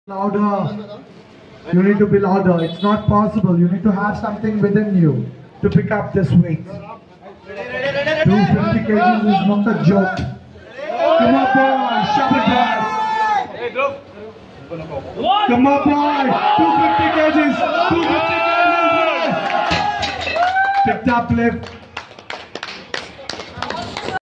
Louder. You need to be louder. It's not possible. You need to have something within you to pick up this weight. 250 kgs is not a joke. Come on, boy. Shove it back. Come on, boy. 250 kgs. 250 kgs. Picked up lift.